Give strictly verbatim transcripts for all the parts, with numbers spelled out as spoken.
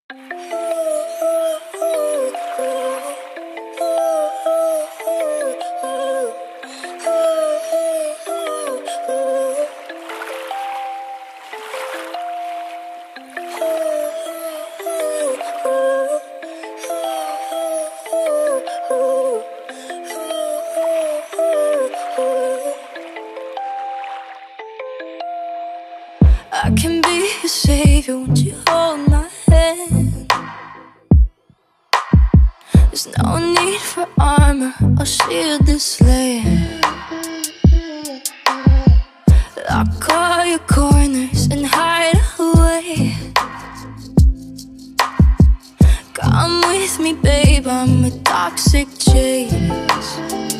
I can be your savior, won't you hold my hand? There's no need for armor, I'll shield this land. Lock all your corners and hide away. Come with me, babe, I'm a toxic chase.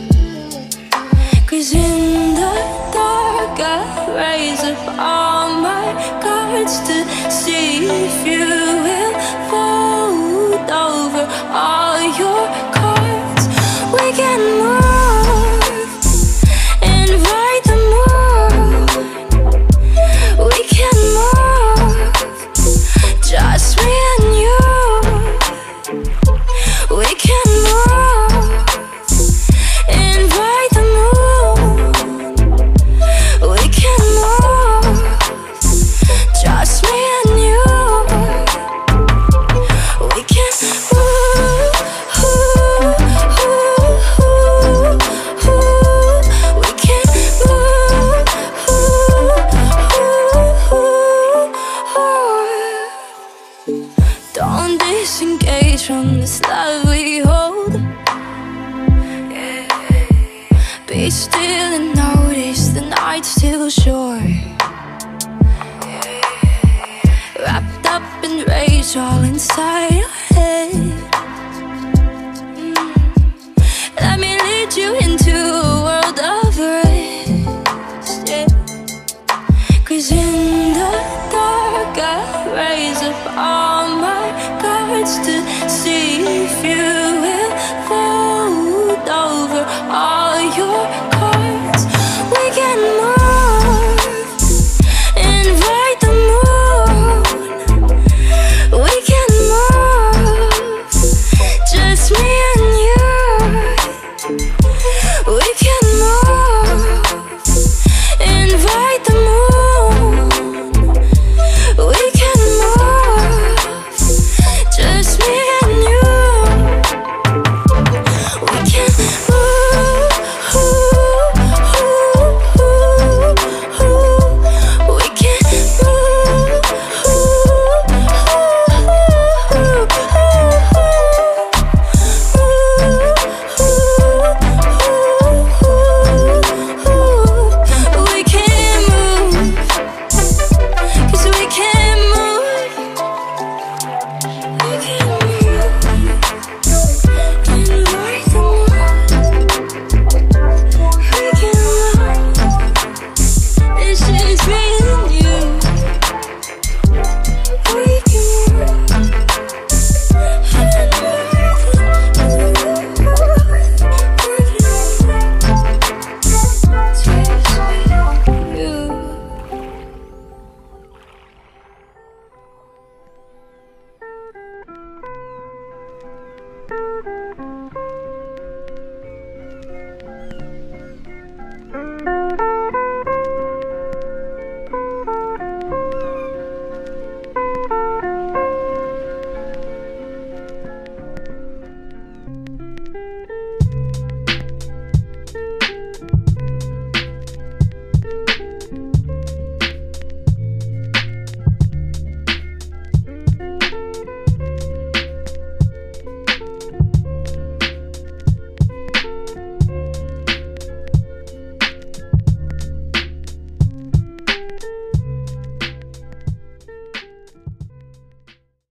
Cause in the dark I raise up all my cards to see if you will fold over all your cards. We can move, invite the moon. We can move, just me and you. We can move, invite the moon. We can move, just me and you. We can move, we can move. Don't disengage from this love we hold. Be still and notice the night's still short. Wrapped up in rage all inside your head. Let me lead you into a world of rest, yeah. Cause in the dark I raise up all my cards to see if you